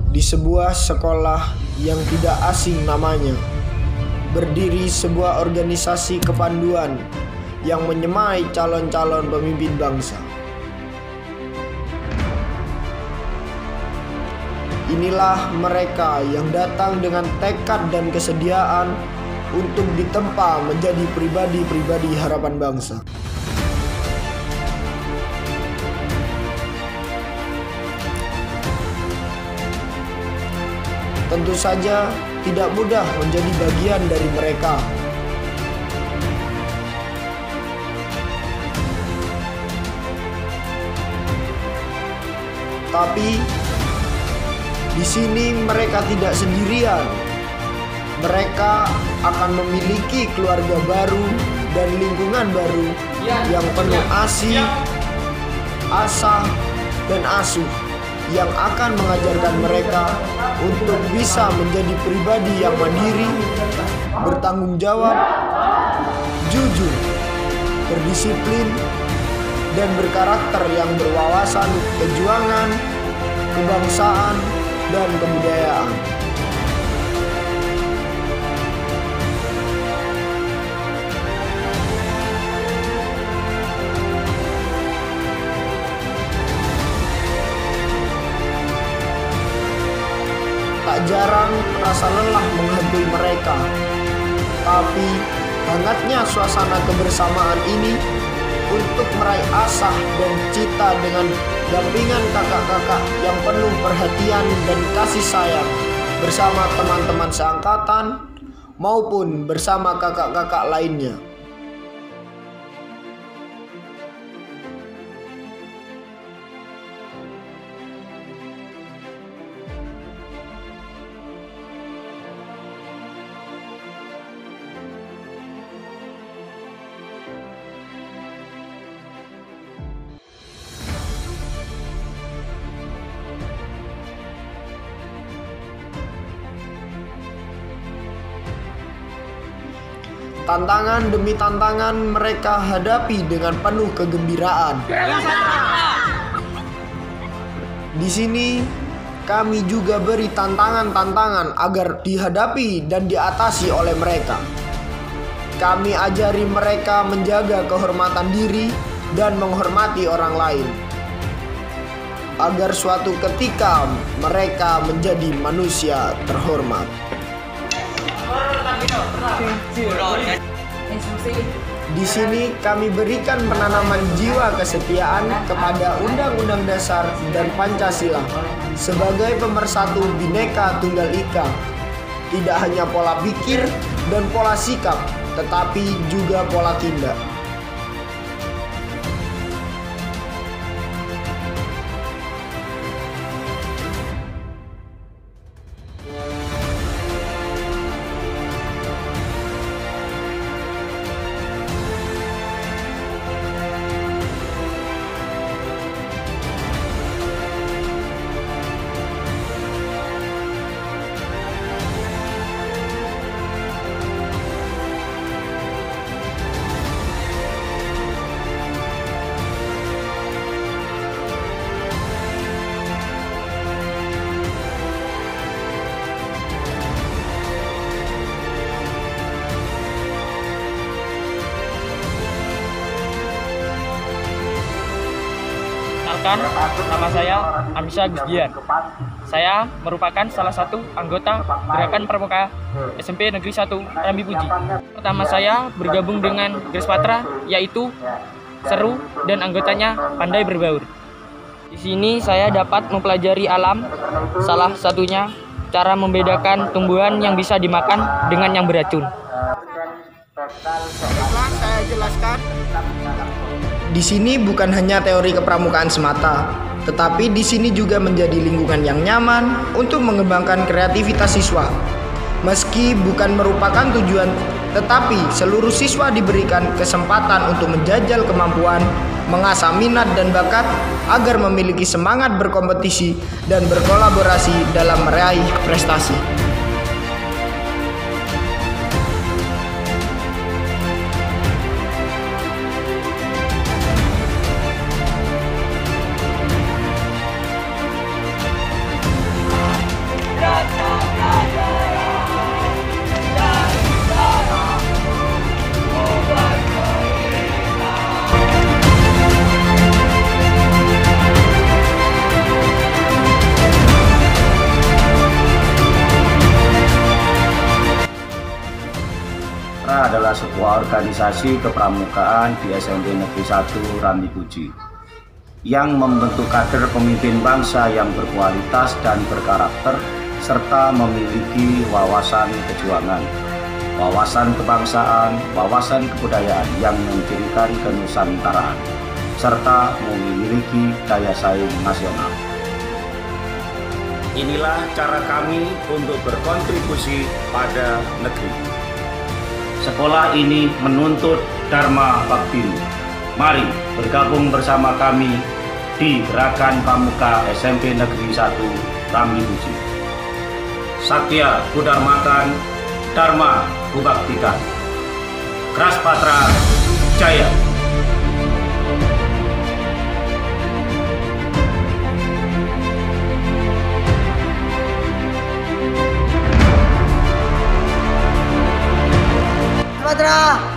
Di sebuah sekolah yang tidak asing namanya, berdiri sebuah organisasi kepanduan yang menyemai calon-calon pemimpin bangsa. Inilah mereka yang datang dengan tekad dan kesediaan untuk ditempa menjadi pribadi-pribadi harapan bangsa. Tentu saja tidak mudah menjadi bagian dari mereka. Tapi di sini mereka tidak sendirian. Mereka akan memiliki keluarga baru dan lingkungan baru yang penuh asih, asah, dan asuh, yang akan mengajarkan mereka untuk bisa menjadi pribadi yang mandiri, bertanggung jawab, jujur, berdisiplin, dan berkarakter yang berwawasan kejuangan, kebangsaan, dan kebudayaan. Tak jarang rasa lelah menghantui mereka, tapi hangatnya suasana kebersamaan ini untuk meraih asah dan cita dengan dampingan kakak-kakak yang penuh perhatian dan kasih sayang bersama teman-teman seangkatan maupun bersama kakak-kakak lainnya. Tantangan demi tantangan mereka hadapi dengan penuh kegembiraan. Di sini kami juga beri tantangan-tantangan agar dihadapi dan diatasi oleh mereka. Kami ajari mereka menjaga kehormatan diri dan menghormati orang lain, agar suatu ketika mereka menjadi manusia terhormat. Di sini kami berikan penanaman jiwa kesetiaan kepada Undang-Undang Dasar dan Pancasila sebagai pemersatu Bhinneka Tunggal Ika. Tidak hanya pola pikir dan pola sikap, tetapi juga pola tindak. Nama saya Amisa Gusdian. Saya merupakan salah satu anggota Gerakan Pramuka SMP Negeri 1 Rambi Puji. Pertama saya bergabung dengan Garis Patra, yaitu seru dan anggotanya pandai berbaur. Di sini saya dapat mempelajari alam, salah satunya cara membedakan tumbuhan yang bisa dimakan dengan yang beracun. Baiklah, saya jelaskan. Di sini bukan hanya teori kepramukaan semata, tetapi di sini juga menjadi lingkungan yang nyaman untuk mengembangkan kreativitas siswa. Meski bukan merupakan tujuan, tetapi seluruh siswa diberikan kesempatan untuk menjajal kemampuan, mengasah minat dan bakat agar memiliki semangat berkompetisi dan berkolaborasi dalam meraih prestasi. Ketua Organisasi Kepramukaan di SMP Negeri 1 Ramli Puji, yang membentuk kader pemimpin bangsa yang berkualitas dan berkarakter, serta memiliki wawasan kejuangan, wawasan kebangsaan, wawasan kebudayaan yang mencirikan kenusantaraan, serta memiliki daya saing nasional. Inilah cara kami untuk berkontribusi pada negeri. Sekolah ini menuntut Dharma Bakti. Mari bergabung bersama kami di Gerakan Pramuka SMP Negeri 1 Ramli Puji. Satya Kudharmakan, Dharma Kubaktikan. Keras Patra Jaya. Patra